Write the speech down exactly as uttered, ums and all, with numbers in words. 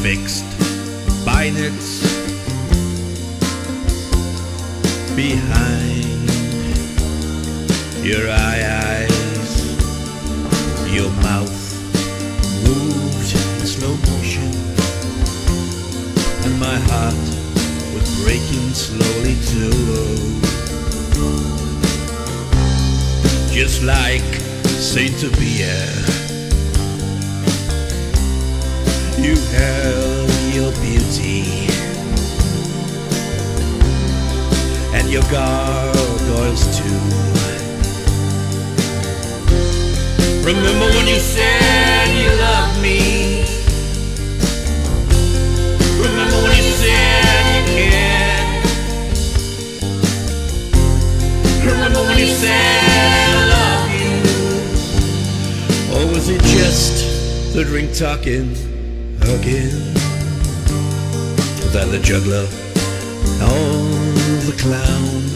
fixed bonnets behind your eyes, your mouth moved in slow motion, and my heart was breaking slowly too. Just like Saint Tybie, you held your beauty and your gargoyles too. Remember when you said you loved me? Remember when you said you cared? Remember when you said I love you? Or was it just the drink talking again? Was I the juggler or the clown?